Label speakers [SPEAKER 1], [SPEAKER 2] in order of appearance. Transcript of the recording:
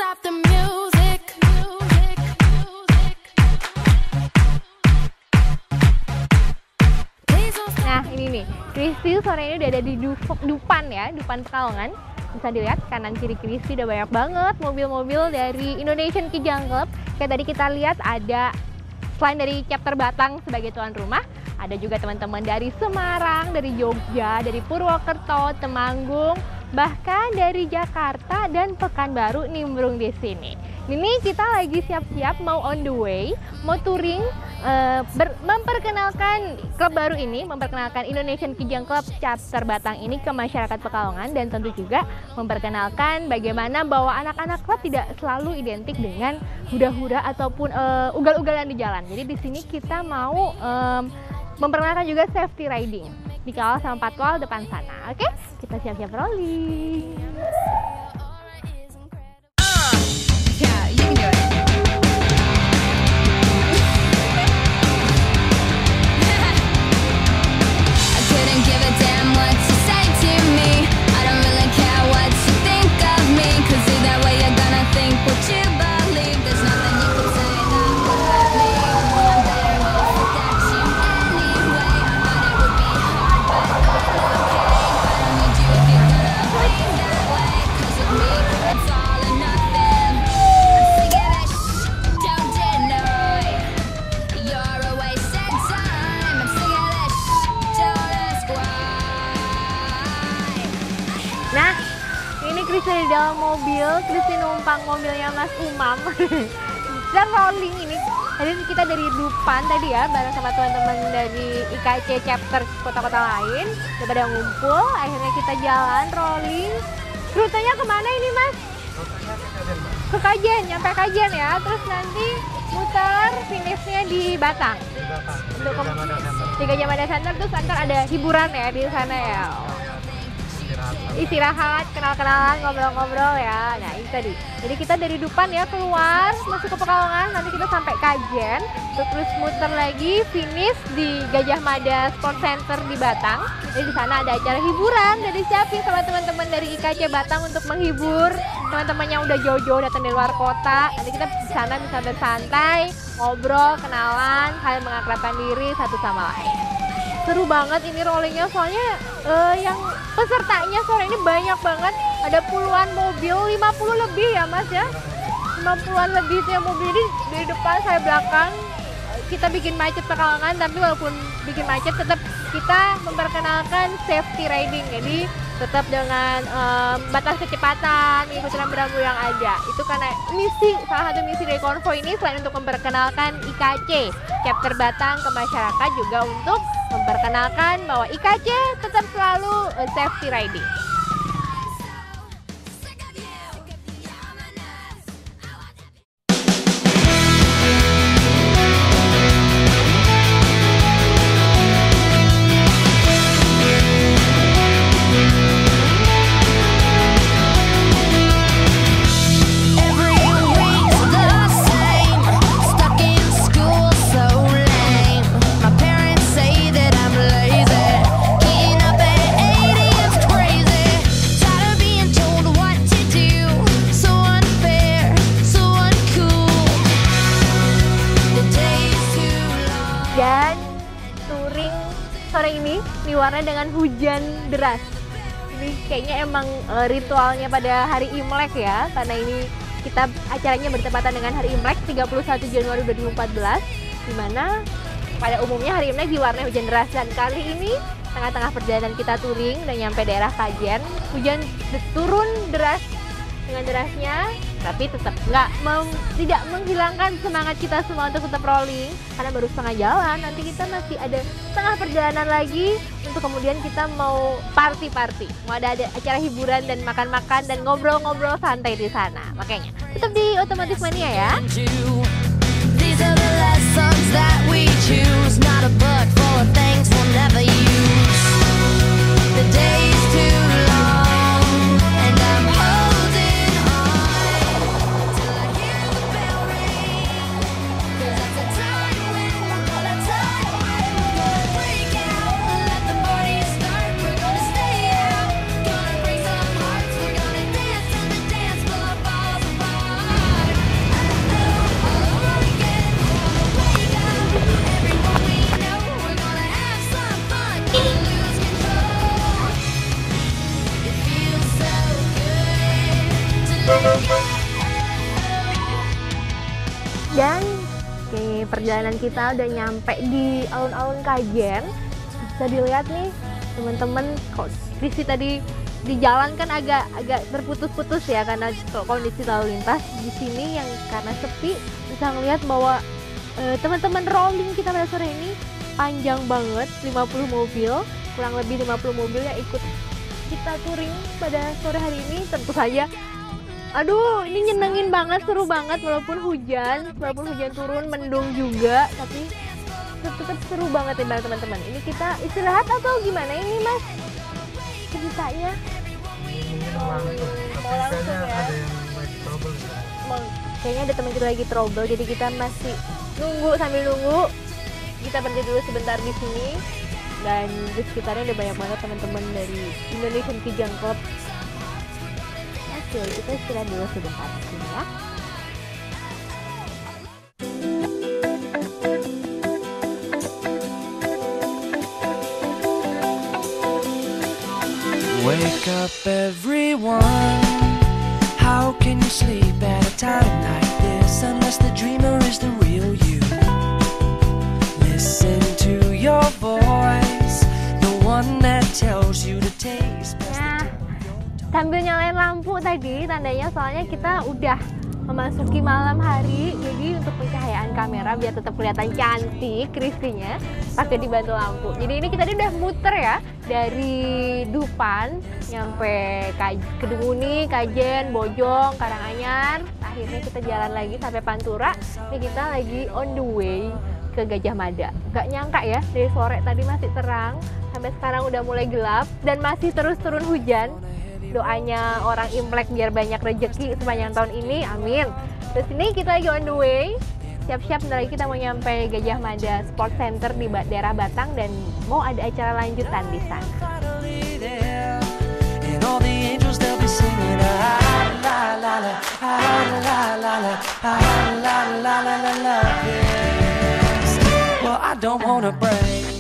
[SPEAKER 1] stop the music.
[SPEAKER 2] Nah ini nih, Christy sore ini udah ada di Dupan ya, Dupan Pekalongan. Bisa dilihat kanan kiri Christy udah banyak banget mobil-mobil dari Indonesian Kijang Club. Kayak tadi kita lihat ada, selain dari chapter Batang sebagai tuan rumah, ada juga teman-teman dari Semarang, dari Jogja, dari Purwokerto, Temanggung, bahkan dari Jakarta dan Pekanbaru nimbrung di sini. Ini kita lagi siap-siap mau on the way, mau touring, memperkenalkan klub baru ini, memperkenalkan Indonesian Kijang Club chapter Batang ini ke masyarakat Pekalongan, dan tentu juga memperkenalkan bagaimana bahwa anak-anak klub tidak selalu identik dengan hura-hura ataupun ugal-ugalan di jalan. Jadi di sini kita mau memperkenalkan juga safety riding, dikawal sama patwal depan sana. Oke, kita siap-siap rolling. Nah, ini Christy di dalam mobil, Christy numpang mobilnya Mas Umam. Kita rolling ini. Tadi kita dari Dupan tadi ya, bareng sama teman-teman dari IKC chapter kota-kota lain. Udah pada ngumpul, akhirnya kita jalan rolling. Rutenya kemana ini Mas? Ke Kajen, nyampe Kajen ya. Terus nanti muter, finishnya di Batang. Untuk di Gajah Mada Center, terus ntar ada hiburan ya di sana ya. Istirahat, kenal-kenalan, ngobrol-ngobrol ya. Nah itu tadi. Jadi kita dari Dupan ya keluar, masuk ke Pekalongan, nanti kita sampai Kajen, terus muter lagi, finish di Gajah Mada Sport Center di Batang. Jadi di sana ada acara hiburan, jadi siapin sama teman-teman dari IKC Batang untuk menghibur teman-teman yang udah jauh-jauh datang dari luar kota. Nanti kita di sana bisa bersantai, ngobrol, kenalan, saling mengakrabkan diri satu sama lain. Seru banget ini rollingnya, soalnya yang pesertanya sore ini banyak banget, ada puluhan mobil, 50 lebih ya Mas ya, 50-an lebih sih mobil ini dari depan saya belakang. Kita bikin macet Pekalongan, tapi walaupun bikin macet tetap kita memperkenalkan safety riding, jadi tetap dengan batas kecepatan, ikuti rambu-rambu yang ada. Itu karena salah satu misi dari konvoy ini selain untuk memperkenalkan IKC chapter Batang ke masyarakat, juga untuk memperkenalkan bahwa IKC tetap selalu safety riding. Dan touring sore ini diwarnai dengan hujan deras. Ini kayaknya emang ritualnya pada hari Imlek ya, karena ini kita acaranya bertepatan dengan hari Imlek 31 Januari 2014, di mana pada umumnya hari Imlek diwarnai hujan deras. Dan kali ini tengah-tengah perjalanan kita touring dan nyampe daerah Kajen, hujan turun deras dengan derasnya, tapi tetap tidak menghilangkan semangat kita semua untuk tetap rolling, karena baru setengah jalan. Nanti kita masih ada setengah perjalanan lagi untuk kemudian kita mau party-party, mau ada acara hiburan dan makan-makan dan ngobrol-ngobrol santai di sana. Makanya tetap di Otomotif Mania ya. These are the lessons that we choose, not a book full of things we'll never use. The day's too long and I'm holding on till I hear the bell ring, 'cause that's the time when we're gonna break out and let the party start. We're gonna stay out, gonna break some hearts, we're gonna dance on the dance floor, balls apart. Dan oke, perjalanan kita udah nyampe di alun-alun Kajen. Bisa dilihat nih teman-teman, kok Rizky tadi di jalan kan agak terputus-putus ya karena kondisi lalu lintas. Di sini yang karena sepi bisa ngelihat bahwa teman-teman rolling kita pada sore ini panjang banget, 50 mobil, kurang lebih 50 mobil yang ikut kita touring pada sore hari ini. Tentu saja aduh, ini nyenengin banget, seru banget walaupun hujan turun, mendung juga, tapi tetap seru banget ya teman-teman. Ini kita istirahat atau gimana ini Mas? Ceritanya mau langsung ya? Kayaknya ada teman kita lagi trouble, jadi kita masih sambil nunggu. Kita berhenti dulu sebentar di sini, dan di sekitarnya ada banyak banget teman-teman dari Indonesian Kijang Club. Oke, kita istirahat dulu sebentar di sini ya.
[SPEAKER 1] Wake up everyone, how can you sleep at a time like this unless the dreamer is the real you? Listen to your voice, the one that tells you to taste.
[SPEAKER 2] Sambil nyalain lampu tadi, tandanya soalnya kita udah memasuki malam hari. Jadi untuk pencahayaan kamera biar tetap kelihatan cantik Rizky-nya, pakai dibantu lampu. Jadi ini kita udah muter ya, dari Dupan nyampe Kedunguni, Kajen, Bojong, Karanganyar. Akhirnya kita jalan lagi sampai Pantura. Ini kita lagi on the way ke Gajah Mada. Gak nyangka ya, dari sore tadi masih terang, sampai sekarang udah mulai gelap dan masih terus turun hujan. Doanya orang Imlek biar banyak rezeki sepanjang tahun ini, amin. Terus ini kita lagi on the way, siap-siap bentar lagi kita mau nyampe Gajah Mada Sport Center di daerah Batang dan mau ada acara lanjutan di sana.
[SPEAKER 1] Well, I don't wanna break